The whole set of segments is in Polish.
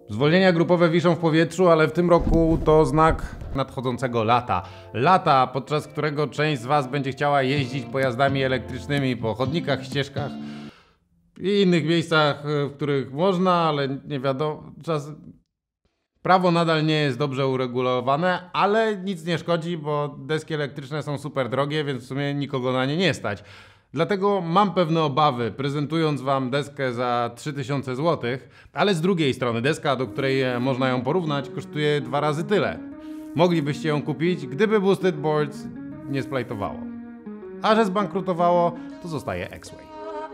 Zwolnienia grupowe wiszą w powietrzu, ale w tym roku to znak nadchodzącego lata. Lata, podczas którego część z Was będzie chciała jeździć pojazdami elektrycznymi po chodnikach, ścieżkach i innych miejscach, w których można, ale nie wiadomo. Prawo nadal nie jest dobrze uregulowane, ale nic nie szkodzi, bo deski elektryczne są super drogie, więc w sumie nikogo na nie nie stać. Dlatego mam pewne obawy, prezentując Wam deskę za 3000 zł, ale z drugiej strony deska, do której można ją porównać, kosztuje 2 razy tyle. Moglibyście ją kupić, gdyby Boosted Boards nie splajtowało. A że zbankrutowało, to zostaje X-Way.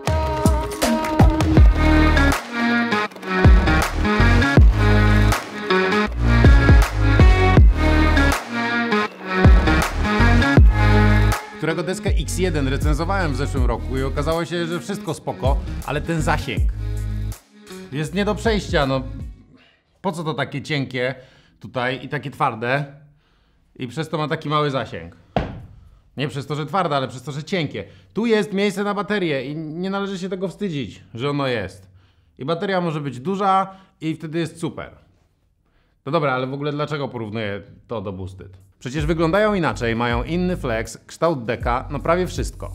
Którego deskę X1 recenzowałem w zeszłym roku i okazało się, że wszystko spoko, ale ten zasięg jest nie do przejścia, no. Po co to takie cienkie tutaj i takie twarde i przez to ma taki mały zasięg? Nie przez to, że twarde, ale przez to, że cienkie. Tu jest miejsce na baterię i nie należy się tego wstydzić, że ono jest. I bateria może być duża i wtedy jest super. No dobra, ale w ogóle dlaczego porównuję to do Boosted? Przecież wyglądają inaczej, mają inny flex, kształt deka, no prawie wszystko.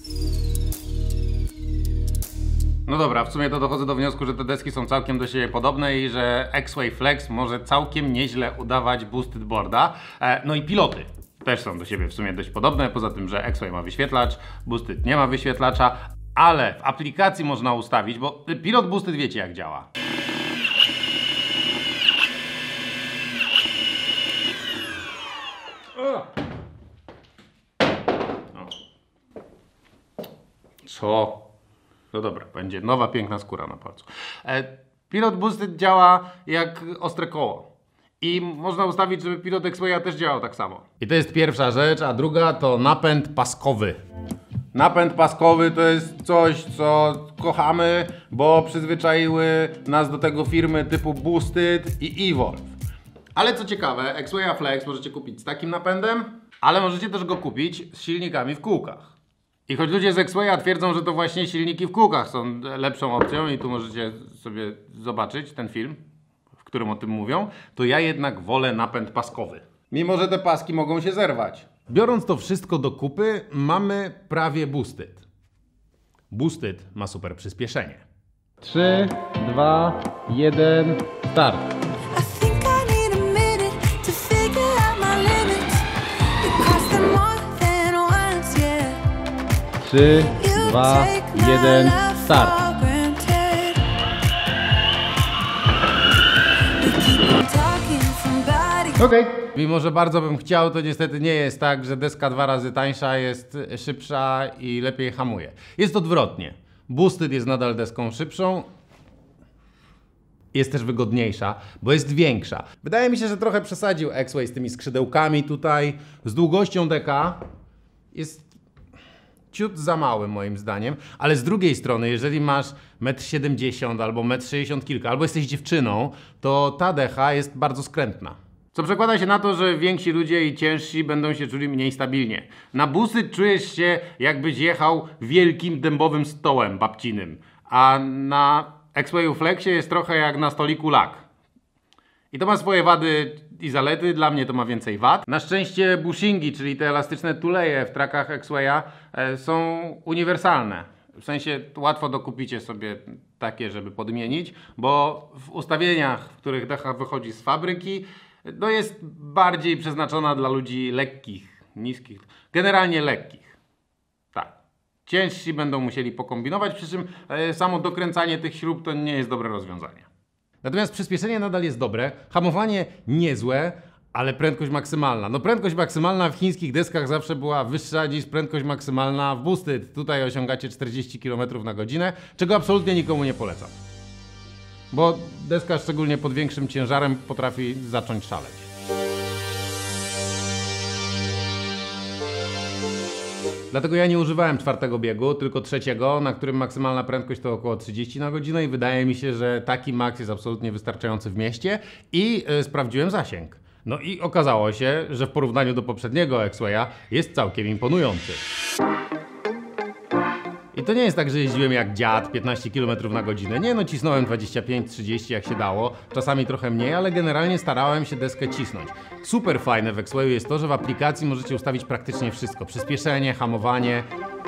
No dobra, w sumie to dochodzę do wniosku, że te deski są całkiem do siebie podobne i że X-Way Flex może całkiem nieźle udawać Boosted Boarda. No i piloty też są do siebie w sumie dość podobne, poza tym, że X-Way ma wyświetlacz, Boosted nie ma wyświetlacza, ale w aplikacji można ustawić, bo pilot Boosted wiecie jak działa. Co? No dobra, będzie nowa piękna skóra na palcu. Pilot Boosted działa jak ostre koło. I można ustawić, żeby pilot X-Waya też działał tak samo. I to jest pierwsza rzecz, a druga to napęd paskowy. Napęd paskowy to jest coś, co kochamy, bo przyzwyczaiły nas do tego firmy typu Boosted i Evolve. Ale co ciekawe, X-Waya Flex możecie kupić z takim napędem, ale możecie też go kupić z silnikami w kółkach. I choć ludzie z X-Waya twierdzą, że to właśnie silniki w kółkach są lepszą opcją i tu możecie sobie zobaczyć ten film, w którym o tym mówią, to ja jednak wolę napęd paskowy. Mimo że te paski mogą się zerwać. Biorąc to wszystko do kupy, mamy prawie Boosted. Boosted ma super przyspieszenie. 3, 2, 1, start. 3, 2, 1, start. Okej. Mimo że bardzo bym chciał, to niestety nie jest tak, że deska 2 razy tańsza jest szybsza i lepiej hamuje. Jest odwrotnie. Boosted jest nadal deską szybszą. Jest też wygodniejsza, bo jest większa. Wydaje mi się, że trochę przesadził X-Way z tymi skrzydełkami tutaj. Z długością deka jest ciut za mały moim zdaniem, ale z drugiej strony, jeżeli masz 1,70 m albo 1,60 m kilka, albo jesteś dziewczyną, to ta decha jest bardzo skrętna. Co przekłada się na to, że więksi ludzie i ciężsi będą się czuli mniej stabilnie. Na Boosted czujesz się, jakbyś jechał wielkim dębowym stołem babcinym, a na X-Wayu Flexie jest trochę jak na stoliku lak. I to ma swoje wady i zalety, dla mnie to ma więcej wad. Na szczęście bushingi, czyli te elastyczne tuleje w trakach X-Waya są uniwersalne. W sensie łatwo dokupicie sobie takie, żeby podmienić, bo w ustawieniach, w których decha wychodzi z fabryki, no jest bardziej przeznaczona dla ludzi lekkich, niskich, generalnie lekkich. Tak. Ciężsi będą musieli pokombinować, przy czym samo dokręcanie tych śrub to nie jest dobre rozwiązanie. Natomiast przyspieszenie nadal jest dobre, hamowanie niezłe, ale prędkość maksymalna. No prędkość maksymalna w chińskich deskach zawsze była wyższa niż prędkość maksymalna w Boosted. Tutaj osiągacie 40 km na godzinę, czego absolutnie nikomu nie polecam. Bo deska szczególnie pod większym ciężarem potrafi zacząć szaleć. Dlatego ja nie używałem 4. biegu, tylko 3, na którym maksymalna prędkość to około 30 na godzinę i wydaje mi się, że taki maks jest absolutnie wystarczający w mieście i sprawdziłem zasięg. No i okazało się, że w porównaniu do poprzedniego X-Waya jest całkiem imponujący. I I to nie jest tak, że jeździłem jak dziad 15 km na godzinę. Nie, no cisnąłem 25-30 jak się dało, czasami trochę mniej, ale generalnie starałem się deskę cisnąć. Super fajne w X-Wayu jest to, że w aplikacji możecie ustawić praktycznie wszystko. Przyspieszenie, hamowanie.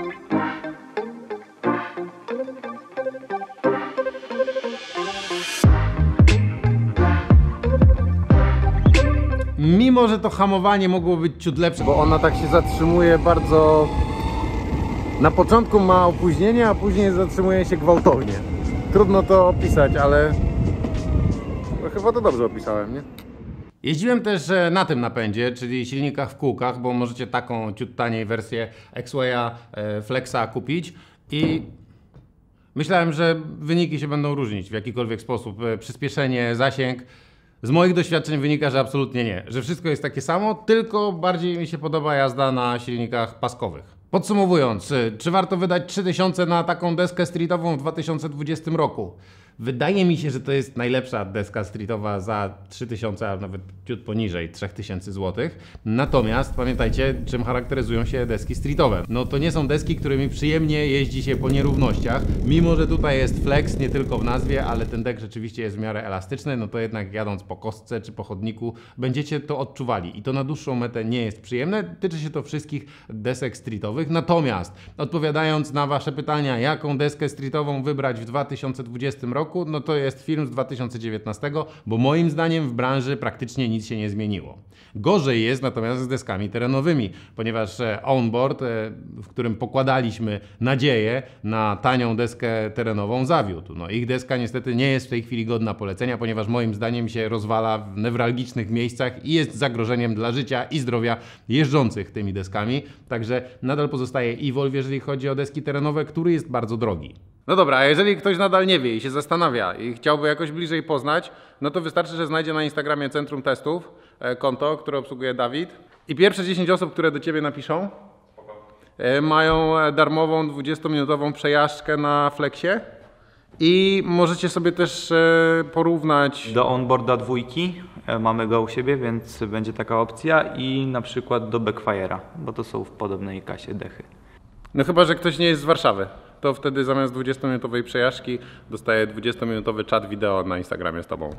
Mimo że to hamowanie mogło być ciut lepsze, bo ona tak się zatrzymuje bardzo... Na początku ma opóźnienie, a później zatrzymuje się gwałtownie. Trudno to opisać, ale... No, chyba to dobrze opisałem, nie? Jeździłem też na tym napędzie, czyli silnikach w kółkach, bo możecie taką ciut taniej wersję X-Waya Flexa kupić i... Myślałem, że wyniki się będą różnić w jakikolwiek sposób. Przyspieszenie, zasięg. Z moich doświadczeń wynika, że absolutnie nie. Że wszystko jest takie samo, tylko bardziej mi się podoba jazda na silnikach paskowych. Podsumowując, czy warto wydać 3000 na taką deskę streetową w 2020 roku? Wydaje mi się, że to jest najlepsza deska streetowa za 3000, a nawet ciut poniżej 3000 zł. Natomiast pamiętajcie, czym charakteryzują się deski streetowe. No to nie są deski, którymi przyjemnie jeździ się po nierównościach. Mimo że tutaj jest flex nie tylko w nazwie, ale ten dek rzeczywiście jest w miarę elastyczny, no to jednak jadąc po kostce czy po chodniku będziecie to odczuwali. I to na dłuższą metę nie jest przyjemne. Tyczy się to wszystkich desek streetowych. Natomiast odpowiadając na wasze pytania, jaką deskę streetową wybrać w 2020 roku, no to jest film z 2019, bo moim zdaniem w branży praktycznie nic się nie zmieniło. Gorzej jest natomiast z deskami terenowymi, ponieważ onboard, w którym pokładaliśmy nadzieję na tanią deskę terenową, zawiódł. No, ich deska niestety nie jest w tej chwili godna polecenia, ponieważ moim zdaniem się rozwala w newralgicznych miejscach i jest zagrożeniem dla życia i zdrowia jeżdżących tymi deskami. Także nadal pozostaje Evolve, jeżeli chodzi o deski terenowe, który jest bardzo drogi. No dobra, a jeżeli ktoś nadal nie wie i się zastanawia i chciałby jakoś bliżej poznać, no to wystarczy, że znajdzie na Instagramie Centrum Testów konto, które obsługuje Dawid. I pierwsze 10 osób, które do Ciebie napiszą, mają darmową 20-minutową przejażdżkę na Flexie. I możecie sobie też porównać... Do onboarda 2 mamy go u siebie, więc będzie taka opcja i na przykład do Backfire'a, bo to są w podobnej kasie dechy. No chyba, że ktoś nie jest z Warszawy. To wtedy zamiast 20-minutowej przejażdżki dostaje 20-minutowy czat wideo na Instagramie z Tobą.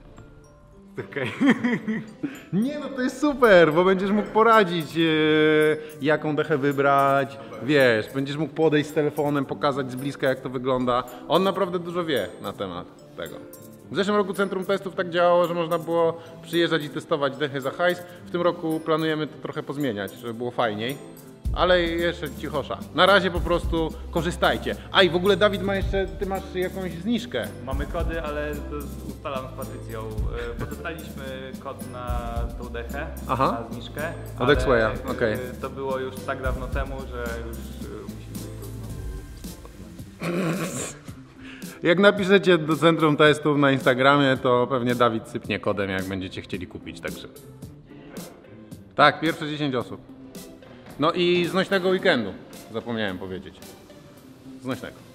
Okej. Nie, no to jest super, bo będziesz mógł poradzić, jaką dechę wybrać, wiesz, będziesz mógł podejść z telefonem, pokazać z bliska, jak to wygląda. On naprawdę dużo wie na temat tego. W zeszłym roku Centrum Testów tak działało, że można było przyjeżdżać i testować dechy za hajs. W tym roku planujemy to trochę pozmieniać, żeby było fajniej. Ale jeszcze cichosza. Na razie po prostu korzystajcie. A i w ogóle Dawid ma jeszcze, ty masz jakąś zniżkę. Mamy kody, ale to ustalam z Patrycją, bo dostaliśmy kod na tą dechę, na zniżkę. Od X-Waya, okej. To było już tak dawno temu, że już musimy to Jak napiszecie do Centrum Testów na Instagramie, to pewnie Dawid sypnie kodem, jak będziecie chcieli kupić, także. Tak, pierwsze 10 osób. No i znośnego weekendu, zapomniałem powiedzieć. Znośnego.